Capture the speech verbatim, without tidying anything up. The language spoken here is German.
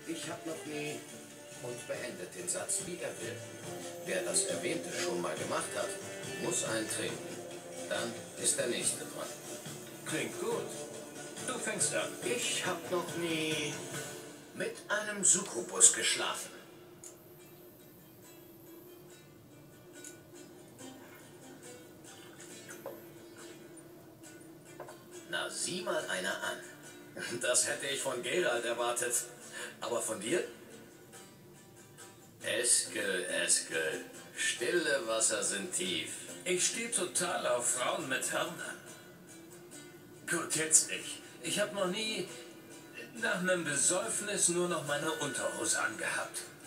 Ich hab noch nie und beendet den Satz, wie er will. Wer das Erwähnte schon mal gemacht hat, muss eintrinken. Dann ist der Nächste dran. Klingt gut. Du fängst an. Ich hab noch nie mit einem Succubus geschlafen. Na, sieh mal einer an. Das hätte ich von Geralt erwartet. Aber von dir? Eskel, Eskel. Stille Wasser sind tief. Ich stehe total auf Frauen mit Hörnern. Gut, jetzt nicht. Ich habe noch nie nach einem Besäufnis nur noch meine Unterhose angehabt.